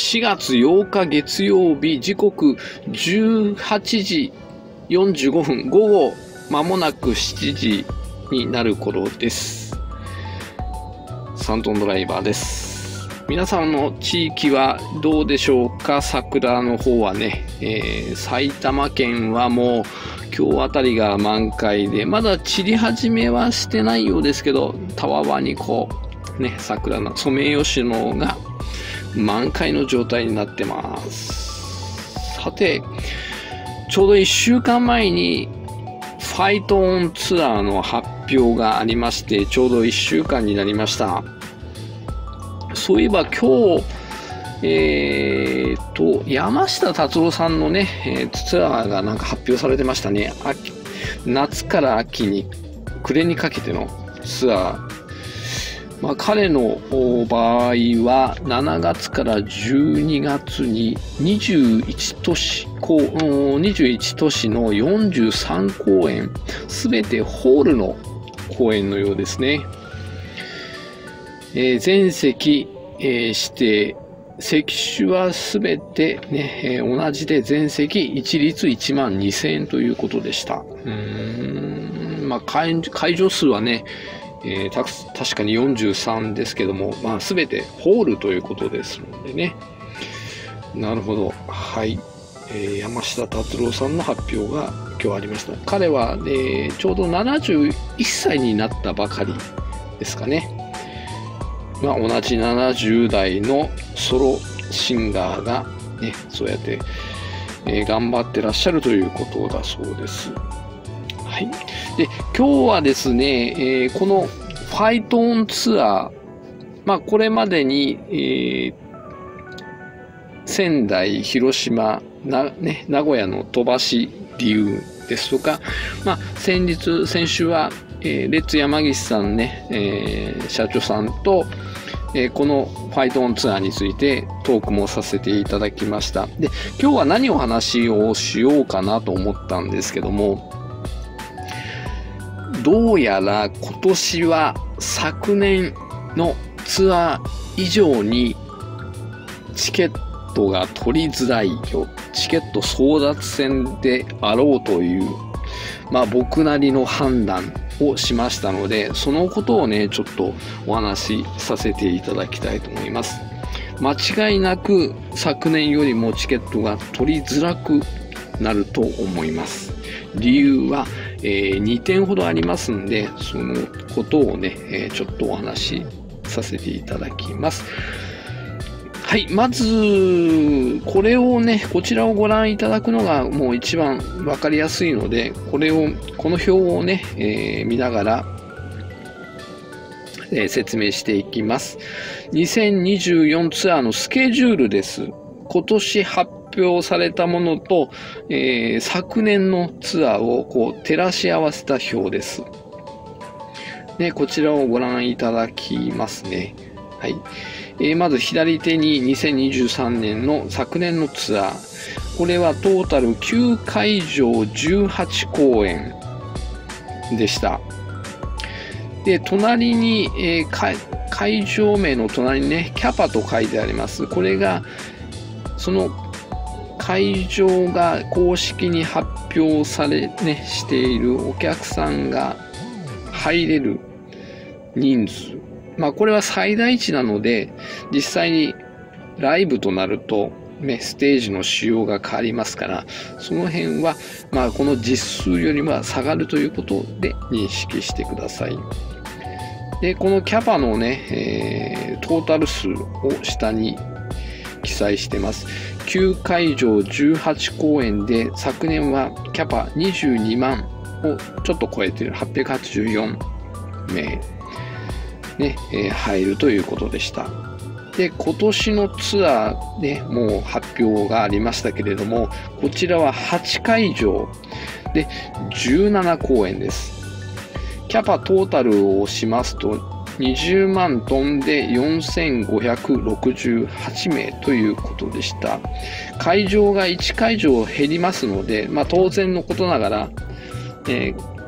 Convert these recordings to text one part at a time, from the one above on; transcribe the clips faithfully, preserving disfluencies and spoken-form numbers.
しがつようか月曜日、時刻じゅうはちじよんじゅうごふん、午後まもなくしちじになる頃です。さんトンドライバーです。皆さんの地域はどうでしょうか。桜の方はね、えー、埼玉県はもう今日あたりが満開で、まだ散り始めはしてないようですけど、たわわにこうね、桜のソメイヨシノが満開の状態になってます。さて、ちょうどいっしゅうかんまえにファイトオンツアーの発表がありまして、ちょうどいっしゅうかんになりました。そういえば今日、えー、と山下達郎さんのね、えー、ツアーがなんか発表されてましたね。秋、夏から秋に暮れにかけてのツアー。まあ、彼の場合はしちがつからじゅうにがつににじゅういち都市、にじゅういち都市のよんじゅうさんこうえん、すべてホールの公演のようですね。えー、全席、えー、指定、席種はすべて、ねえー、同じで全席一律いちまんにせんえんということでした。うーん、まあ、会, 会場数はね、えー、た確かによんじゅうさんですけども、まあ、全てホールということですのでね。なるほど。はい。えー、山下達郎さんの発表が今日ありました。彼は、えー、ちょうどななじゅういっさいになったばかりですかね。まあ、同じななじゅう代のソロシンガーが、ね、そうやって、えー、頑張ってらっしゃるということだそうです。はい。で、今日はですね、えー、このファイトオンツアー、まあ、これまでに、えー、仙台、広島、な、ね、名古屋の鳥羽市理由ですとか、まあ、先日、先週は、えー、レッツ山岸さんね、えー、社長さんと、えー、このファイトオンツアーについてトークもさせていただきました。で、今日は何を話をしようかなと思ったんですけども、どうやら今年は昨年のツアー以上にチケットが取りづらいよ、チケット争奪戦であろうという、まあ僕なりの判断をしましたので、そのことをね、ちょっとお話しさせていただきたいと思います。間違いなく昨年よりもチケットが取りづらくなると思います。理由は、えー、にてんほどありますんで、そのことをね、えー、ちょっとお話しさせていただきます。はい、まず、これをね、こちらをご覧いただくのがもう一番わかりやすいので、これを、この表をね、えー、見ながら、えー、説明していきます。にせんにじゅうよんツアーのスケジュールです。今年発表されたものと、えー、昨年のツアーをこう照らし合わせた表です。ね、こちらをご覧いただきますね。はい。えー、まず左手ににせんにじゅうさんねんの昨年のツアー。これはトータルきゅうかいじょうじゅうはちこうえんでした。で、隣に、えー、会, 会場名の隣にね、キャパと書いてあります。これが、その会場が公式に発表され、ね、しているお客さんが入れる人数。まあこれは最大値なので、実際にライブとなると、ね、ステージの仕様が変わりますから、その辺は、まあこの実数よりは下がるということで認識してください。で、このキャパのね、えー、トータル数を下に記載してます。きゅうかいじょうじゅうはちこうえんで、昨年はキャパにじゅうにまんをちょっと超えているはっぴゃくはちじゅうよんめい。ね、えー、入るということでした。で、今年のツアーで、ね、もう発表がありましたけれども、こちらははちかいじょうでじゅうななこうえんです。キャパトータルをしますと、にじゅうまんトンでよんせんごひゃくろくじゅうはちめいということでした。会場がいちかいじょう減りますので、まあ当然のことながら、えー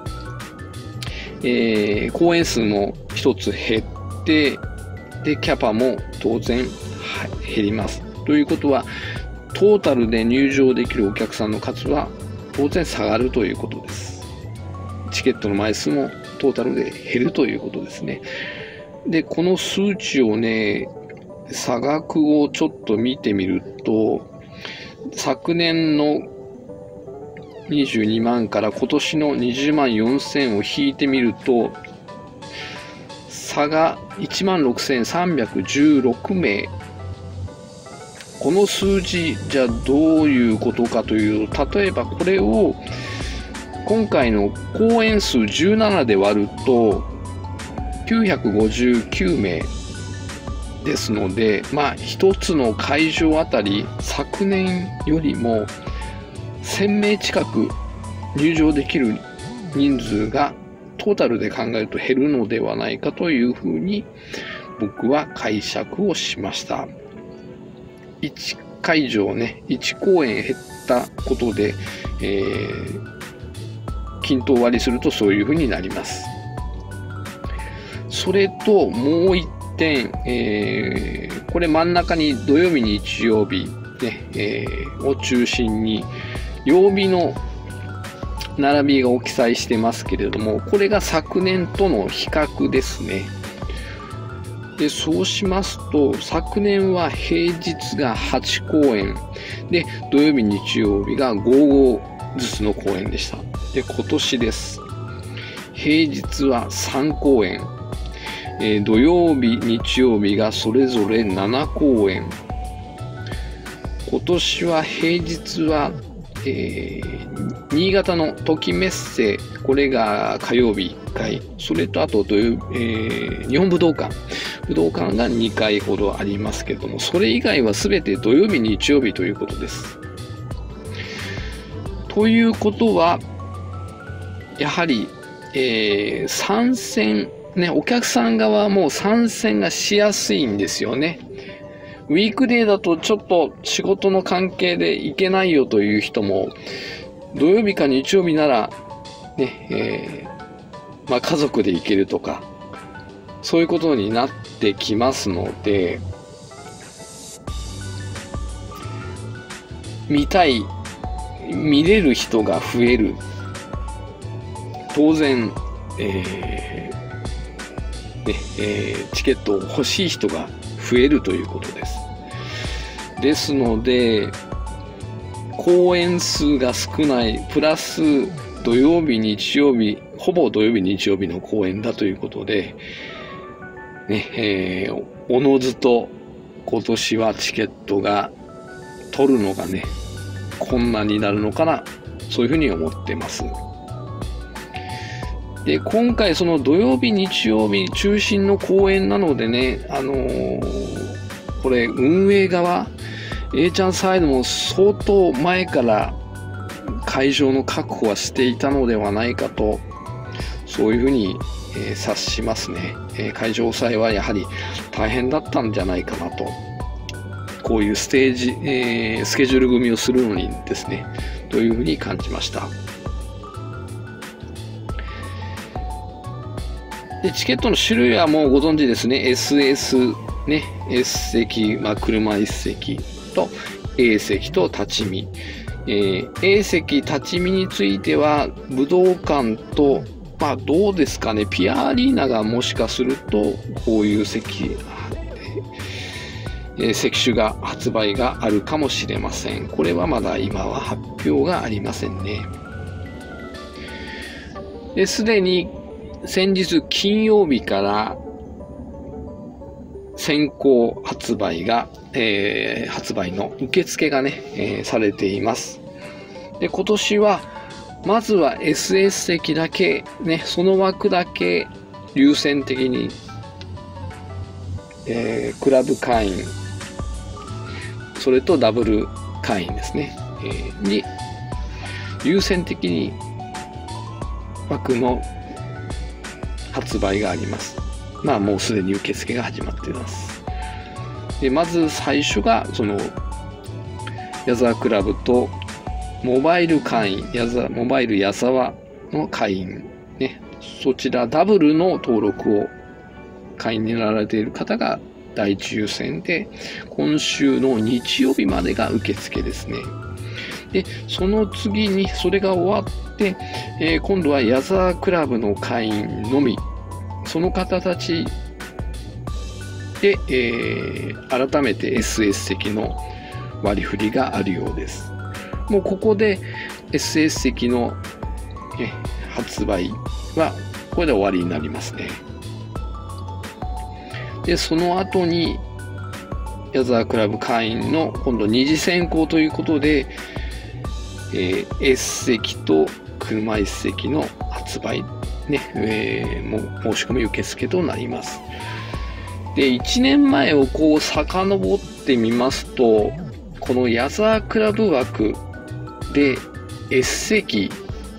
えー、公演数も一つ減って、で、キャパも当然減ります。 ということは、トータルで入場できるお客さんの数は当然下がるということです。チケットの枚数もトータルで減るということですね。で、この数値をね、差額をちょっと見てみると、昨年のにじゅうにまんから今年のにじゅうまんよんせんを引いてみると、差がいちまんろくせんさんびゃくじゅうろくめい。この数字じゃどういうことかというと、例えばこれを今回の公演数じゅうななで割るときゅうひゃくごじゅうきゅうめいですので、まあ一つの会場あたり昨年よりもせんめい近く入場できる人数がトータルで考えると減るのではないかというふうに僕は解釈をしました。いちかいじょうね、いちこうえん減ったことで、えー、均等割りするとそういうふうになります。それともう一点、えー、これ真ん中に土曜日日曜日、ねえー、を中心に曜日の並びを記載してますけれども、これが昨年との比較ですね。で、そうしますと、昨年は平日がはちこうえんで、土曜日日曜日がごごうずつの公演でした。で、今年です。平日はさんこうえん、えー、土曜日日曜日がそれぞれななこうえん。今年は平日はえー、新潟のときメッセ、これが火曜日いっかい、それとあと土曜、えー、日本武道館、武道館がにかいほどありますけれども、それ以外はすべて土曜日、日曜日ということです。ということは、やはり、えー、参戦、ね、お客さん側はもう参戦がしやすいんですよね。ウィークデーだとちょっと仕事の関係で行けないよという人も、土曜日か日曜日なら、ね、えー、まあ家族で行けるとか、そういうことになってきますので、見たい、見れる人が増える。当然、えーねえー、チケットを欲しい人が増えるということです。ですので、公演数が少ない、プラス土曜日、日曜日、ほぼ土曜日、日曜日の公演だということで、ね、えー、おのずと今年はチケットが取るのがね、困難になるのかな、そういうふうに思ってます。で、今回その土曜日、日曜日中心の公演なのでね、あのー、これ運営側、A ちゃんサイドも相当前から会場の確保はしていたのではないかと、そういうふうに、えー、察しますね。えー、会場抑えはやはり大変だったんじゃないかなと。こういうステージ、えー、スケジュール組みをするのにですね、というふうに感じました。で、チケットの種類はもうご存知ですね。エスエス、ね、S 席、まあ、車いち席と A 席と立ち見。えー、A 席、立ち見については、武道館と、まあどうですかね、ピアアリーナがもしかすると、こういう席、えー、席種が発売があるかもしれません。これはまだ今は発表がありませんね。で、すでに先日金曜日から先行発売が、えー、発売の受付がね、えー、されています。で、今年はまずは エスエス 席だけね、その枠だけ優先的に、えー、クラブ会員、それとダブル会員ですね、えー、に優先的に枠の発売があります。まあもうすでに受付が始まっています。で、まず最初がその矢沢クラブとモバイル会員、矢沢モバイル矢沢の会員ね、そちらダブルの登録を会員になられている方が第一優先で、今週の日曜日までが受付ですね。で、その次にそれが終わって、えー、今度は矢沢クラブの会員のみ、その方たちで、えー、改めて エスエス 席の割り振りがあるようです。もうここで エスエス 席の、ね、発売はこれで終わりになりますね。で、その後に矢沢クラブ会員の今度二次選考ということで、えー、S 席と車椅子席の発売、ねえー、も申し込み受付となります。で、いちねんまえをこう遡ってみますと、この矢沢クラブ枠で S 席、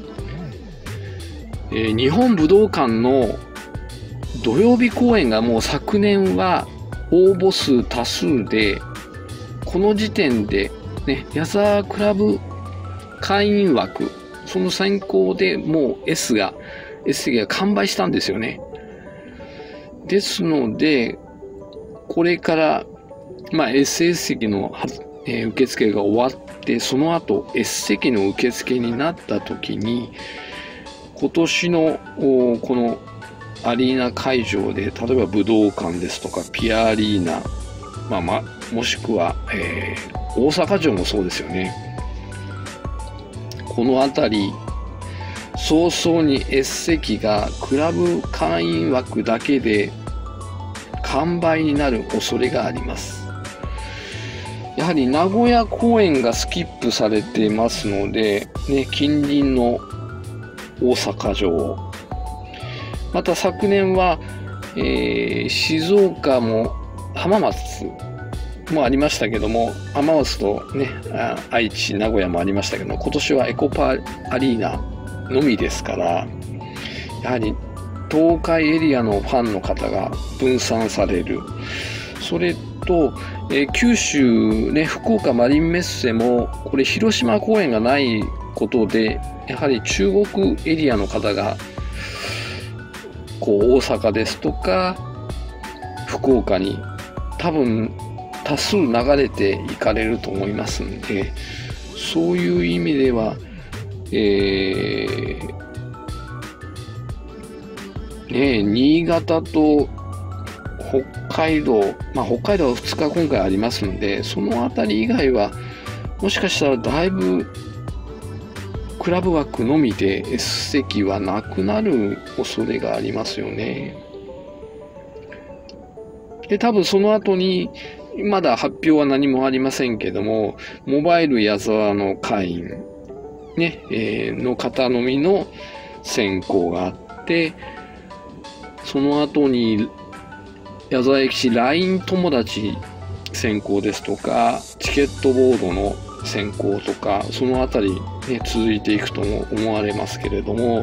えー、日本武道館の土曜日公演がもう昨年は応募数多数で、この時点で、ね、矢沢クラブ会員枠、その選考でもう S が、S 席が完売したんですよね。ですので、これから、まあ、エスエス 席の、えー、受付が終わって、その後 S 席の受付になった時に、今年のこのアリーナ会場で、例えば武道館ですとかピアアリーナ、まあまあ、もしくは、えー、大阪城もそうですよね。この辺り早々に S 席がクラブ会員枠だけで完売になる恐れがあります。やはり名古屋公演がスキップされてますので、ね、近隣の大阪城、また昨年は、えー、静岡も浜松もありましたけども、浜松とね、愛知、名古屋もありましたけども、今年はエコパアリーナのみですから、やはり東海エリアのファンの方が分散される。それと、えー、九州ね、福岡マリンメッセも、これ広島公演がないことで、やはり中国エリアの方が、こう大阪ですとか、福岡に多分、多数流れていかれると思いますんで、そういう意味では、えーね、新潟と北海道、まあ、北海道はふつか今回ありますんで、その辺り以外はもしかしたらだいぶクラブ枠のみで S 席はなくなる恐れがありますよね。で、多分その後にまだ発表は何もありませんけども、モバイル矢沢の会員、ねえー、の方のみの選考があって、その後に矢沢永吉 ライン 友達選考ですとか、チケットボードの選考とか、そのあたり、ね、続いていくとも思われますけれども、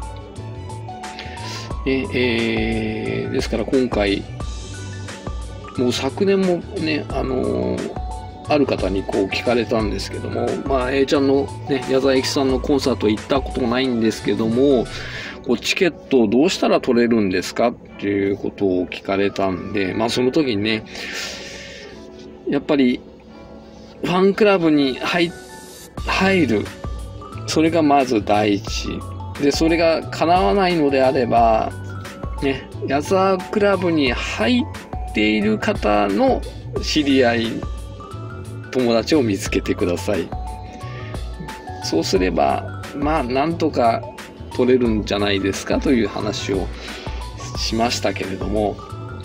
ねえー、ですから今回、もう昨年もね、あのー、ある方にこう聞かれたんですけども、まあ、A ちゃんのね、矢沢永吉さんのコンサート行ったことないんですけども、こうチケットをどうしたら取れるんですかっていうことを聞かれたんで、まあその時にね、やっぱりファンクラブに 入, 入る、それがまず第一。で、それが叶わないのであれば、ね、矢沢クラブに入っている方の知り合い、友達を見つけてください。そうすれば、まあ、なんとか取れるんじゃないですかという話をしましたけれども、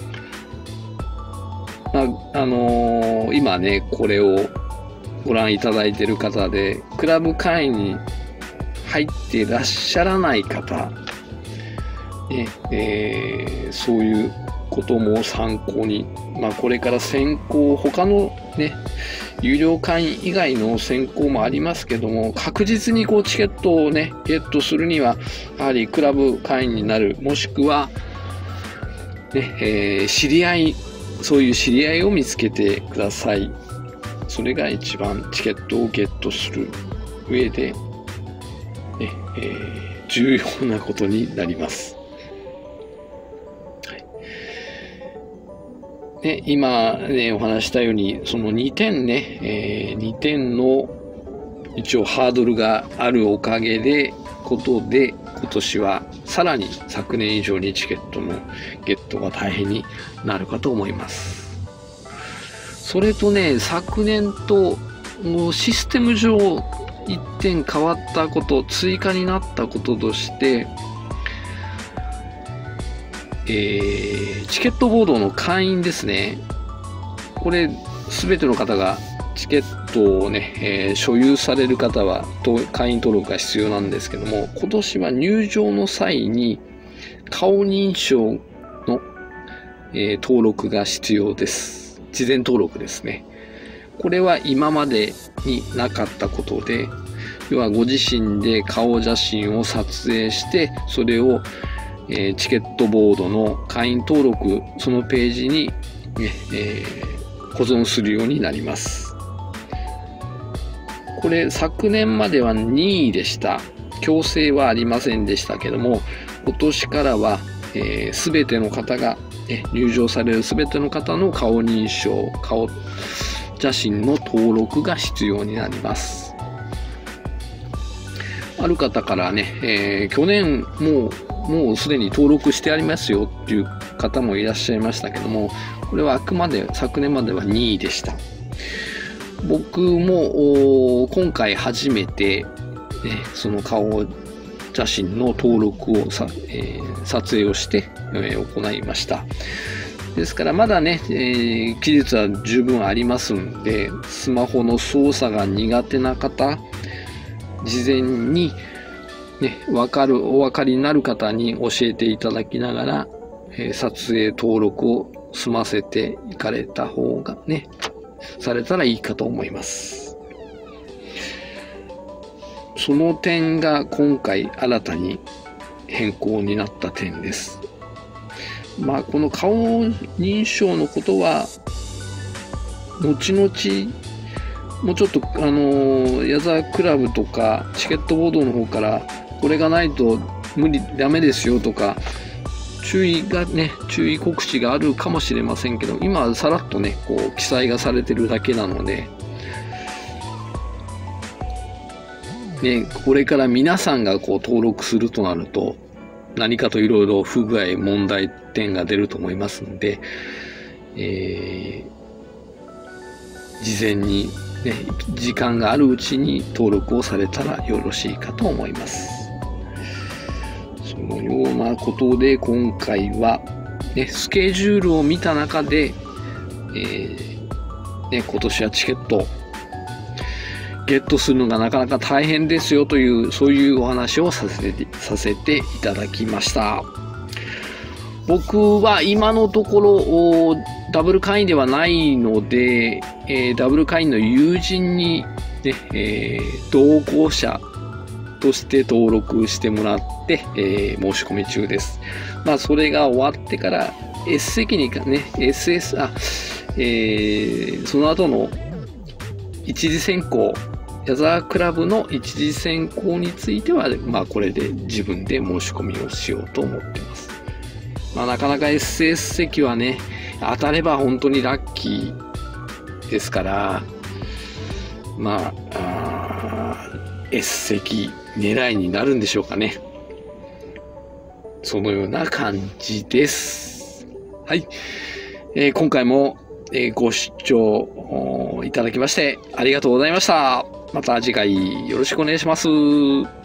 まあ、あのー、今ね、これをご覧いただいている方で、クラブ会員に入っていらっしゃらない方、ねえー、そういうことも参考に、まあ、これから選考、他のね、有料会員以外の選考もありますけども、確実にこうチケットをね、ゲットするには、やはりクラブ会員になる、もしくは、ねえー、知り合い、そういう知り合いを見つけてください。それが一番チケットをゲットする上で、ねえー、重要なことになります。 ね、今、ね、お話したように、そのにてんね、えー、にてんの一応ハードルがあるおかげで、ことで、今年はさらに昨年以上にチケットのゲットが大変になるかと思います。それとね、昨年ともうシステム上一点変わったこと、追加になったこととして、えー、チケットボードの会員ですね。これ、すべての方がチケットをね、えー、所有される方は会員登録が必要なんですけども、今年は入場の際に顔認証の、えー、登録が必要です。事前登録ですね。これは今までになかったことで、要はご自身で顔写真を撮影して、それをえー、チケットボードの会員登録、そのページに、ねえー、保存するようになります。これ昨年までは任意でした。強制はありませんでしたけども、今年からはすべ、えー、ての方が、ね、入場されるすべての方の顔認証、顔写真の登録が必要になります。ある方からね、えー、去年もうもうすでに登録してありますよっていう方もいらっしゃいましたけども、これはあくまで昨年までは任意でした。僕も今回初めて、ね、その顔写真の登録をさ、えー、撮影をして、えー、行いました。ですからまだね、えー、期日は十分ありますんで、スマホの操作が苦手な方、事前にね、わかる、お分かりになる方に教えていただきながら、えー、撮影登録を済ませていかれた方がね、されたらいいかと思います。その点が今回新たに変更になった点です。まあ、この顔認証のことは、後々、もうちょっと、あの、矢沢クラブとか、チケットボードの方から、これがないと無理、ダメですよとか、注意がね、注意告知があるかもしれませんけど、今はさらっとね、こう、記載がされてるだけなので、ね、これから皆さんがこう登録するとなると、何かといろいろ不具合、問題点が出ると思いますので、えー、事前に、ね、時間があるうちに登録をされたらよろしいかと思います。そのようなことで今回は、ね、スケジュールを見た中で、えーね、今年はチケットゲットするのがなかなか大変ですよというそういうお話をさせてさせていただきました。僕は今のところダブル会員ではないので、えー、ダブル会員の友人に、ねえー、同行者として登録してもらって、えー、申し込み中です。まあ、それが終わってから S 席にね、エスエス、あ、えー、その後の一次選考、矢沢クラブの一次選考については、まあ、これで自分で申し込みをしようと思っています。まあ、なかなか エスエス 席はね、当たれば本当にラッキーですから、まあ、あ S 席狙いになるんでしょうかね。そのような感じです。はい。えー、今回も、えー、ご視聴いただきましてありがとうございました。また次回よろしくお願いします。